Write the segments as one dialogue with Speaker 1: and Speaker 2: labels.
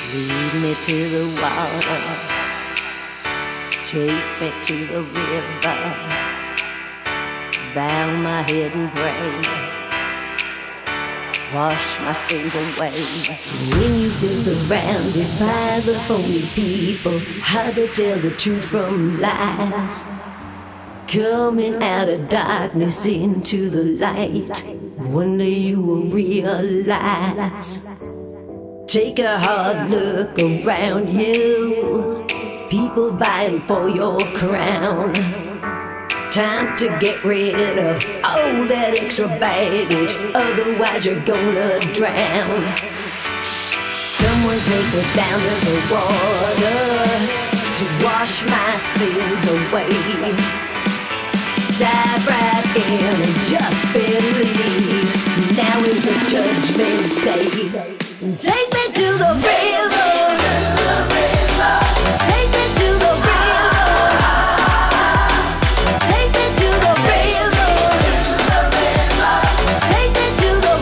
Speaker 1: Lead me to the water, take me to the river, bow my head and pray, wash my sins away. When you feel surrounded by the phony people, how to tell the truth from lies, coming out of darkness into the light, one day you will realize. Take a hard look around you, people vying for your crown. Time to get rid of all that extra baggage, otherwise you're gonna drown. Someone take me down to the water to wash my sins away. Dive right in and just believe, now is the judgment day. Take me to the river, take me to the river, take me to the river, take me to the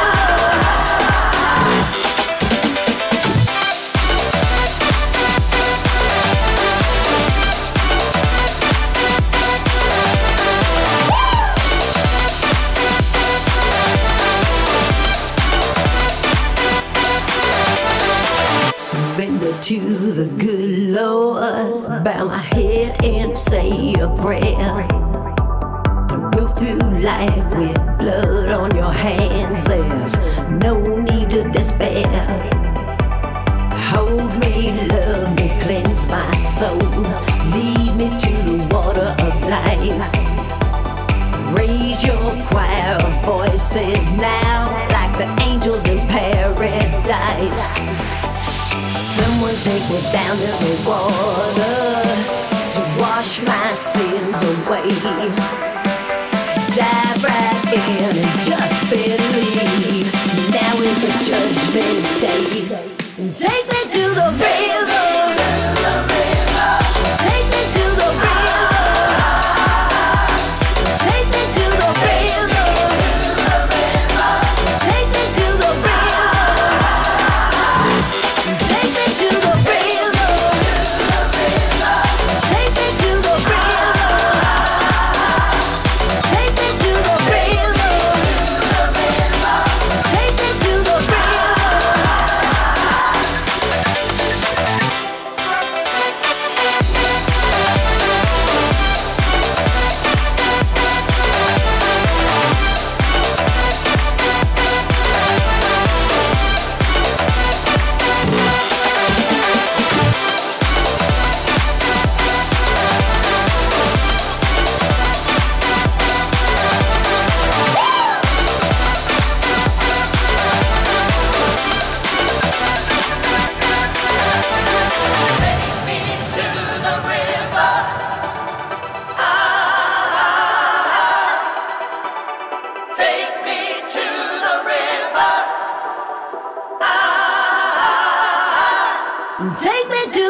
Speaker 1: Surrender to the good Lord, bow my head and say a prayer. Don't go through life with blood on your hands, there's no need to despair. Hold me, love me, cleanse my soul, lead me to the water of life. Raise your choir of voices now, like the angels in paradise. Someone take me down to the water to wash my sins away. Dive right in and just believe, now is the judgment day. Take me to the river, take me to the river, take me to the river, take me to the river, take me to the river, take me to the river, take me to the river, take me to the river. Take me to